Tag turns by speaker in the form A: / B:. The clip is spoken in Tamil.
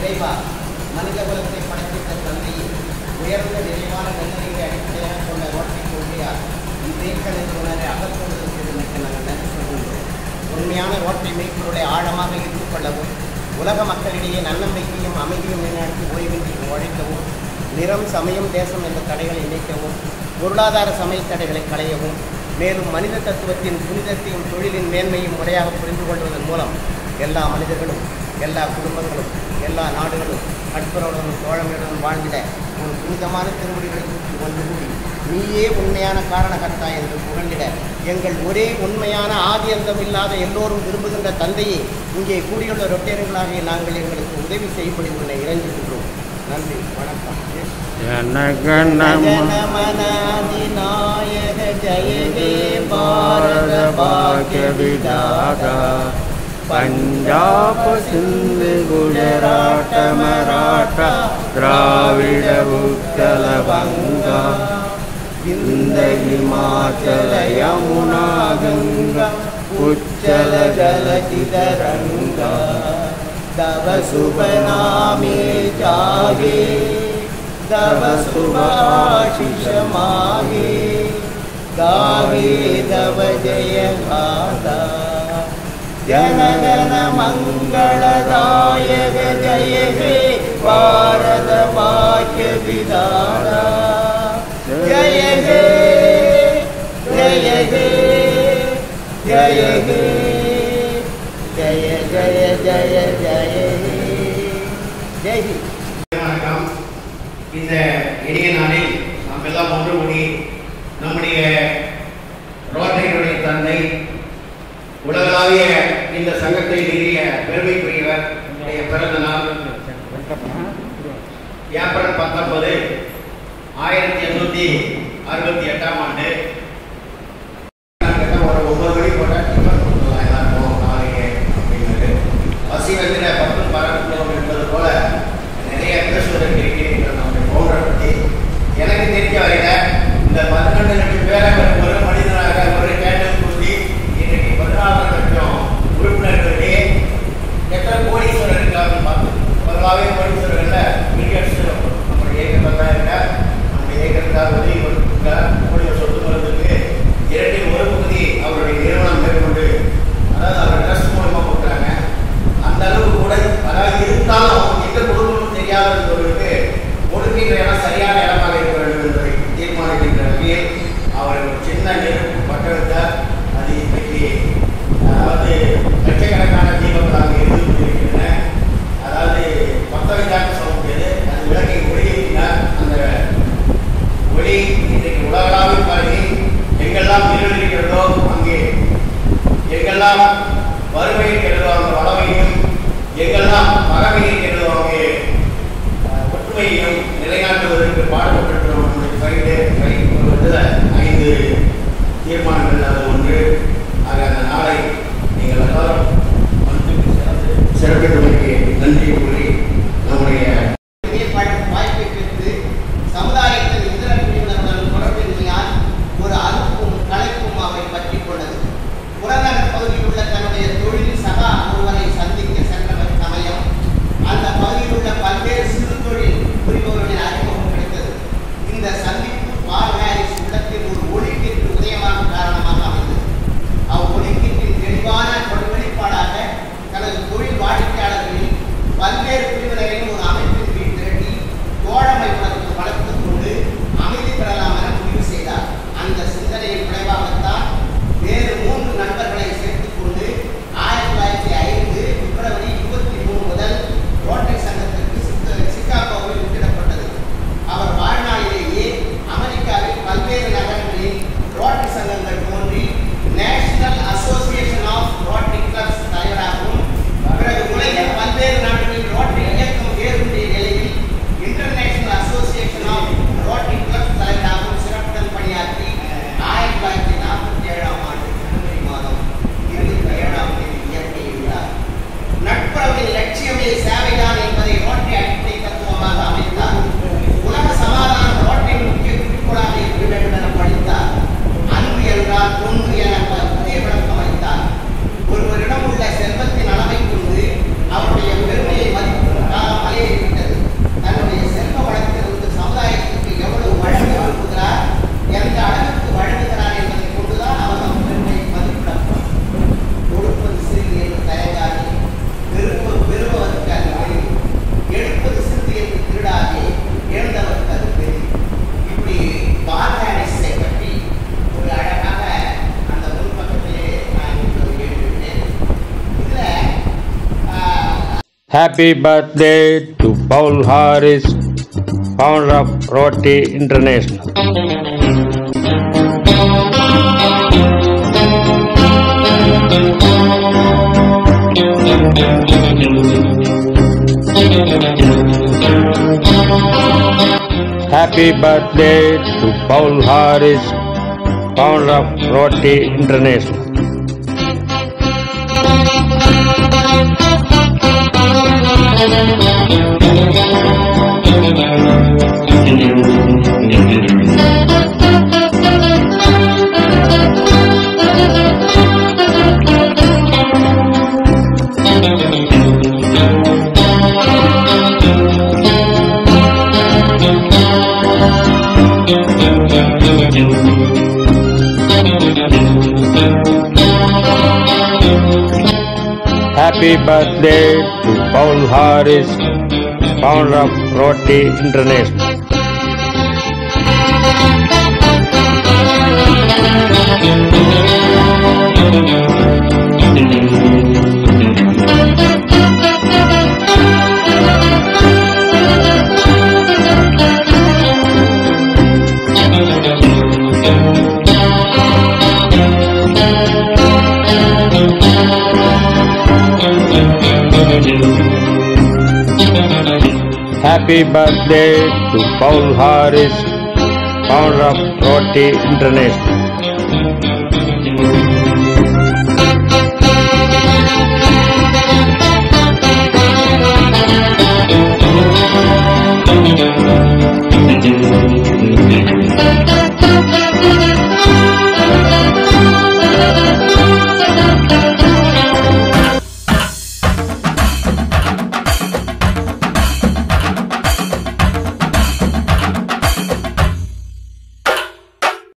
A: இறைவா மனித குலத்தை படைத்த தந்தையை உயர்ந்த நிறைவான நன்னறிகளை அடிப்படையாக கொண்ட ரோட்டரி கொள்கையால் இவ்வேக்க நிறுவனரை அகற்றுவதற்கு நாங்கள் நன்றி சொல்கின்றோம். உண்மையான ரோட்டரி மெய்ப்பொருளை ஆழமாக ஏற்றுக்கொள்ளவும் உலக மக்களிடையே நன்னம்பிக்கையும் அமைதியும் நிலைநாட்டி ஓய்வின்றி உழைக்கவும் நிறம் சமயம் தேசம் என்ற தடைகளை நீக்கவும் பொருளாதார சமய தடைகளை களையவும் மேலும் மனித தத்துவத்தின் புனிதத்தையும் தொழிலின் மேன்மையும் முறையாக புரிந்து கொள்வதன் மூலம் எல்லா மனிதர்களும் எல்லா குடும்பங்களும் எல்லா நாடுகளும் நட்புறவுடனும் தோழமையுடனும் வாழ்ந்திட ஒரு புனிதமான திருமுடிகளை தூக்கி ஒன்று கூடி நீயே உண்மையான காரணகர்த்தா என்று புகழ்ந்திட எங்கள் ஒரே உண்மையான ஆதியந்தம் இல்லாத எல்லோரும் விரும்புகின்ற தந்தையை இங்கே கூடியுள்ள ரொட்டேரியர்களாகிய நாங்கள் எங்களுக்கு உதவி செய்யப்படி உன்னை இறைஞ்சுகின்றோம். நன்றி, வணக்கம். ஜனகணமனாதிநாயக ஜெய ஹே பாரத பாக்ய விதாதா पंजाब सिंध गुजरात मराठा द्राविड उत्कल बंगा विंध्य हिमाचल यमुना गंगा उच्चल जलधि तरंगा तव शुभ नामे जागे तव शुभ आशीष मागे गावे तव जय गाथा जनगण मंगलदायक जय हे भारत भाग्य विधाता जय हे जय हे जय हे जय जय जय जय हे जय ही. இந்த இனிய நாளில் நாம் எல்லாம் ஒன்று கூடி நம்முடைய ரோட்டரியுடைய தந்தை உலகளாவிய இந்த சங்கத்தை நிறுவிய பெருமைக்குரியவர் பிறந்த நாள் ஏப்ரல் 19, 1868 ஆண்டு. ஒரு 9 மணி போட்ட எல்லாருக்கும் நாளைக்கு அப்படிங்கிறது பசி வந்து 10 பரப்பும் என்பது போல நிறைய பேசுவதற்கு இருக்கிற நம்முடைய பவுண்டரை பற்றி எனக்கு தெரிஞ்ச வரையில இந்த 12 லட்சம் பேரை ஒரு மனிதனாக ஒரு கேண்டல் கூட்டி இன்றைக்கு 14 லட்சம் உறுப்பினர்களே எத்தனை கோடீஸ்வரர் இருக்காங்கன்னு பார்த்து பொதுவாகவே கோடீஸ்வரர்கள் மில்லியன்ஸ் நம்முடைய இயக்கத்தில் தான் இருக்க நம்முடைய இயக்கத்துக்காக உதவி கொடுத்துருக்க கோடிய சொத்து மருந்துக்கு 2 பகுதி அவருடைய நிறுவனம் மேற்கொண்டு அதாவது அவர் ட்ரஸ்ட் மூலமாக கொடுக்குறாங்க. அந்த அளவுக்கு கூட அதாவது இருந்தாலும் எந்த குடும்பமும் தெரியாதவர்களுக்கு கொடுக்கின்ற இடம் சரியான இடமாக இருக்க வேண்டும் என்பதை தீர்மானிக்கின்ற வகையில் அவர் ஒரு சின்ன நெருப்பு பட்டெடுத்தார். அது இன்றைக்கு அதாவது லட்சக்கணக்கான தீபங்களாக இருந்து கொண்டிருக்கின்றன. அதாவது 10,000 சொல்ல முடியாது. அது விளக்கை ஒளியினார். அந்த ஒளி இன்றைக்கு உலகளாவின் பரவி எங்கெல்லாம் இருள் இருக்கிறதோ அங்கே எங்கெல்லாம் வறுமை இருக்கிறதோ அந்த வளமையும் எங்கெல்லாம் பகமை இருக்கிறதோ அங்கே ஒற்றுமையையும் நிலைநாட்டுவதற்கு பாடுபட்டிருக்கிறோம். 5 தீர்மானங்கள் அது ஒன்று. ஆக அந்த நாளை நீங்கள் எல்லாரும் சிறப்பித்தமைக்கு நன்றி கூறி நம்முடைய வாய்ப்பை பெற்று சமுதாயத்தின் இதர பிரிவினருடன் தொடர்பின்மையால் ஒரு அறுப்பும் கலைப்பும் அவை பற்றி கொண்டது. புறநகர் பகுதியில் உள்ள தன்னுடைய தொழில் சகா ஒருவரை சந்திக்க சென்ற சமயம் அந்த பகுதியில் உள்ள பல்வேறு சிறு தொழில் புரிபவர்களின் அறிமுகம் கிடைத்தது. இந்த சந்திப்பு பார்வையாரிஸ் உள்ளத்தில் ஒரு ஒளிக்கிற்கு உதயமான காரணமாக அமைந்தது. அவ்வொளிக்கிற்றின் தெளிவான வெளிப்பாடாக தனது தொழில் வாடிக்கையாளர்களில் பல்வேறு பிரிவினரையும் ஒரு அமைப்பின் கீழ் திரட்டி தோழமை உணர்வு வளர்த்துக் கொண்டு அமைதி பெறலாம் என முடிவு செய்தார். அந்த சிந்தனையின் விளைவாகத்தான் வேறு 3 நண்பர்களை சேர்த்துக்
B: Happy birthday to Paul Harris, founder of Rotary International. Happy birthday to Paul Harris, founder of Rotary International. Happy birthday to Paul Harris, founder of Rotary International. Happy birthday to Paul Harris, founder of Rotary International.